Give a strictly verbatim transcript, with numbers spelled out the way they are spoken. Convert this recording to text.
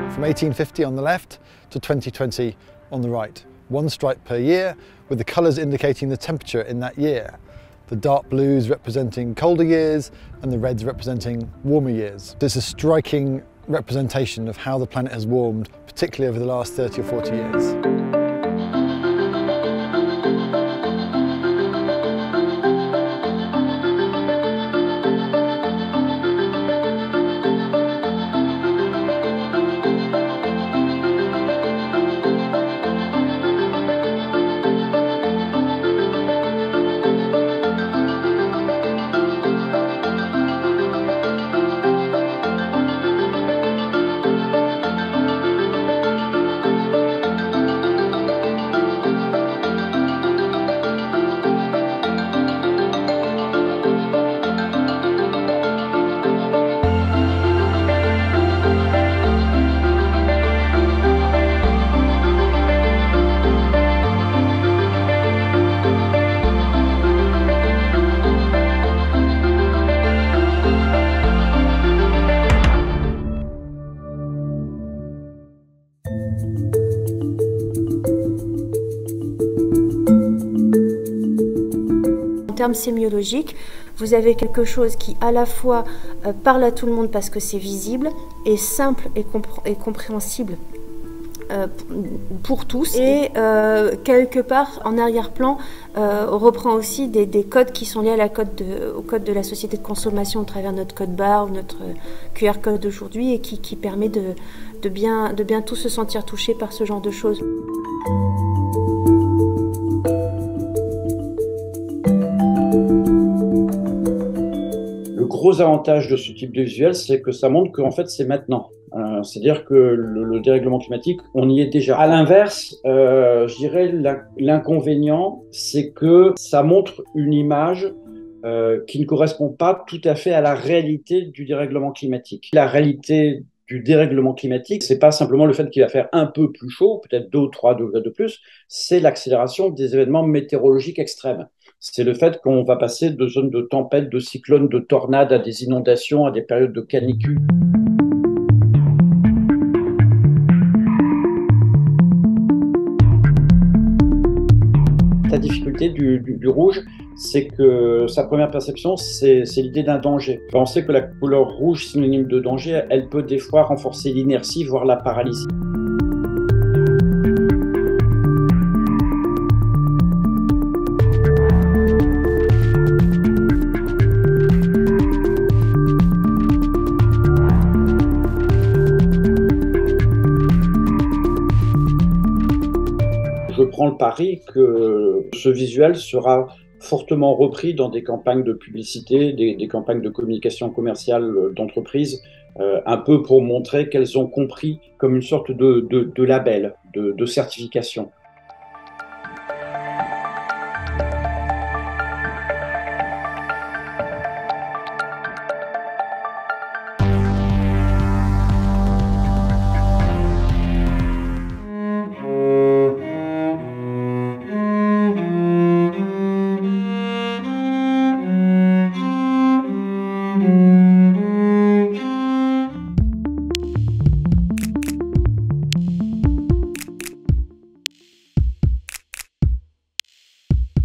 from eighteen fifty on the left to twenty twenty on the right. One stripe per year, with the colours indicating the temperature in that year. The dark blues representing colder years and the reds representing warmer years. This is a striking representation of how the planet has warmed, particularly over the last thirty or forty years. En termes sémiologiques, vous avez quelque chose qui à la fois euh, parle à tout le monde parce que c'est visible, est simple et, compré et compréhensible euh, pour tous, et euh, quelque part en arrière-plan euh, reprend aussi des, des codes qui sont liés à la code de, au code de la société de consommation au travers de notre code barre ou notre Q R code d'aujourd'hui, et qui, qui permet de, de, bien, de bien tous se sentir touchés par ce genre de choses. Le gros avantage de ce type de visuel, c'est que ça montre qu'en fait c'est maintenant. Euh, C'est-à-dire que le, le dérèglement climatique, on y est déjà. À l'inverse, euh, je dirais l'inconvénient, c'est que ça montre une image euh, qui ne correspond pas tout à fait à la réalité du dérèglement climatique. La réalité du dérèglement climatique, c'est pas simplement le fait qu'il va faire un peu plus chaud, peut-être deux ou trois degrés de plus, c'est l'accélération des événements météorologiques extrêmes. C'est le fait qu'on va passer de zones de tempête, de cyclones, de tornades, à des inondations, à des périodes de canicule. La difficulté du, du, du rouge, c'est que sa première perception, c'est l'idée d'un danger. On sait que la couleur rouge, synonyme de danger, elle peut des fois renforcer l'inertie, voire la paralysie. Je prends le pari que ce visuel sera fortement repris dans des campagnes de publicité, des, des campagnes de communication commerciale d'entreprises, euh, un peu pour montrer qu'elles ont compris comme une sorte de, de, de label, de, de certification.